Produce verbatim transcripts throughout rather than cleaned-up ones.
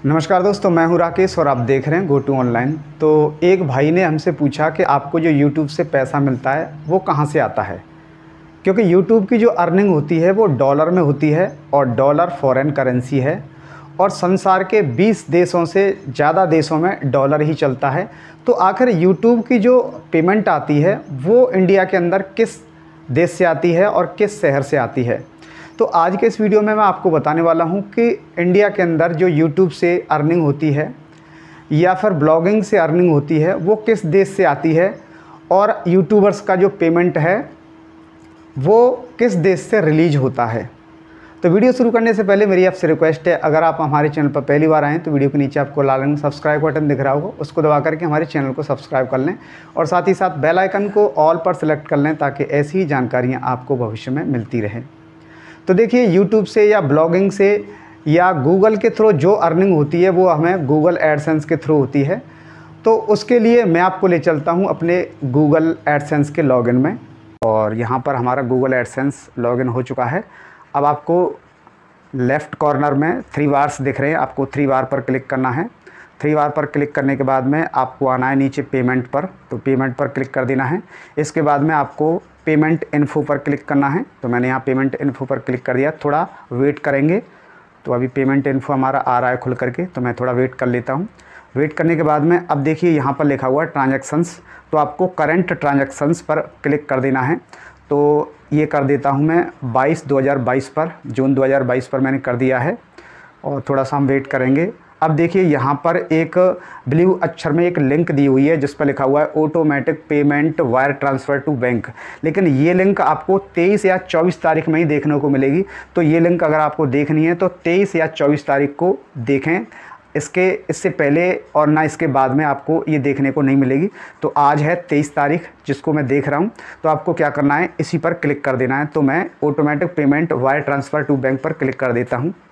नमस्कार दोस्तों, मैं हूं राकेश और आप देख रहे हैं गो टू ऑनलाइन। तो एक भाई ने हमसे पूछा कि आपको जो यूट्यूब से पैसा मिलता है वो कहां से आता है, क्योंकि यूट्यूब की जो अर्निंग होती है वो डॉलर में होती है और डॉलर फॉरेन करेंसी है और संसार के बीस देशों से ज़्यादा देशों में डॉलर ही चलता है। तो आखिर यूट्यूब की जो पेमेंट आती है वो इंडिया के अंदर किस देश से आती है और किस शहर से आती है। तो आज के इस वीडियो में मैं आपको बताने वाला हूं कि इंडिया के अंदर जो यूट्यूब से अर्निंग होती है या फिर ब्लॉगिंग से अर्निंग होती है वो किस देश से आती है और यूट्यूबर्स का जो पेमेंट है वो किस देश से रिलीज होता है। तो वीडियो शुरू करने से पहले मेरी आपसे रिक्वेस्ट है, अगर आप हमारे चैनल पर पहली बार आएँ तो वीडियो के नीचे आपको लाल रंग सब्सक्राइब बटन दिख रहा होगा, उसको दबा करके हमारे चैनल को सब्सक्राइब कर लें और साथ ही साथ बेल आइकन को ऑल पर सेलेक्ट कर लें ताकि ऐसी ही जानकारियाँ आपको भविष्य में मिलती रहें। तो देखिए, यूट्यूब से या ब्लॉगिंग से या गूगल के थ्रू जो अर्निंग होती है वो हमें गूगल एडसेंस के थ्रू होती है। तो उसके लिए मैं आपको ले चलता हूं अपने गूगल एडसेंस के लॉगिन में और यहां पर हमारा गूगल एडसेंस लॉगिन हो चुका है। अब आपको लेफ़्ट कॉर्नर में थ्री बार्स दिख रहे हैं, आपको थ्री बार पर क्लिक करना है। थ्री बार पर क्लिक करने के बाद में आपको आना है नीचे पेमेंट पर, तो पेमेंट पर क्लिक कर देना है। इसके बाद में आपको पेमेंट इन्फो पर क्लिक करना है, तो मैंने यहाँ पेमेंट इन्फो पर क्लिक कर दिया। थोड़ा वेट करेंगे, तो अभी पेमेंट इन्फो हमारा आ रहा है खुल करके, तो मैं थोड़ा वेट कर लेता हूँ। वेट करने के बाद में अब देखिए यहाँ पर लिखा हुआ है ट्रांजैक्शंस, तो आपको करंट ट्रांजैक्शंस पर क्लिक कर देना है। तो ये कर देता हूँ मैं बाईस दो हज़ार बाईस पर, जून दो हज़ार बाईस पर मैंने कर दिया है और थोड़ा सा हम वेट करेंगे। अब देखिए यहाँ पर एक ब्लू अक्षर में एक लिंक दी हुई है जिस पर लिखा हुआ है automatic payment wire transfer to bank, लेकिन ये लिंक आपको तेईस या चौबीस तारीख में ही देखने को मिलेगी। तो ये लिंक अगर आपको देखनी है तो तेईस या चौबीस तारीख को देखें, इसके इससे पहले और ना इसके बाद में आपको ये देखने को नहीं मिलेगी। तो आज है तेईस तारीख जिसको मैं देख रहा हूँ, तो आपको क्या करना है, इसी पर क्लिक कर देना है। तो मैं automatic payment wire transfer to bank पर क्लिक कर देता हूँ।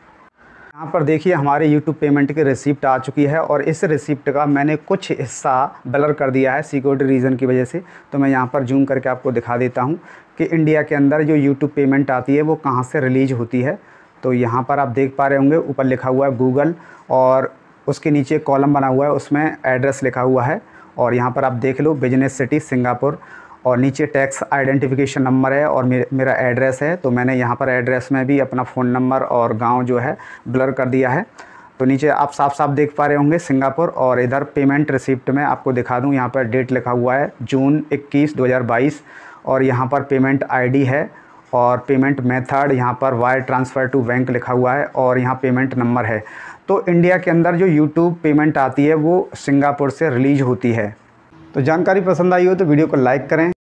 यहाँ पर देखिए हमारे यूट्यूब पेमेंट की रिसिप्ट आ चुकी है और इस रिसिप्ट का मैंने कुछ हिस्सा ब्लर कर दिया है सिक्योरिटी रीज़न की वजह से। तो मैं यहाँ पर जूम करके आपको दिखा देता हूँ कि इंडिया के अंदर जो यूट्यूब पेमेंट आती है वो कहाँ से रिलीज होती है। तो यहाँ पर आप देख पा रहे होंगे ऊपर लिखा हुआ है गूगल और उसके नीचे कॉलम बना हुआ है, उसमें एड्रेस लिखा हुआ है और यहाँ पर आप देख लो बिजनेस सिटी सिंगापुर और नीचे टैक्स आइडेंटिफिकेशन नंबर है और मे, मेरा एड्रेस है। तो मैंने यहाँ पर एड्रेस में भी अपना फ़ोन नंबर और गांव जो है ब्लर कर दिया है। तो नीचे आप साफ साफ देख पा रहे होंगे सिंगापुर और इधर पेमेंट रिसिप्ट में आपको दिखा दूँ, यहाँ पर डेट लिखा हुआ है जून इक्कीस दो हज़ार बाईस और यहाँ पर पेमेंट आईडी है और पेमेंट मेथड यहाँ पर वायर ट्रांसफ़र टू बैंक लिखा हुआ है और यहाँ पेमेंट नंबर है। तो इंडिया के अंदर जो यूट्यूब पेमेंट आती है वो सिंगापुर से रिलीज होती है। तो जानकारी पसंद आई हो तो वीडियो को लाइक करें।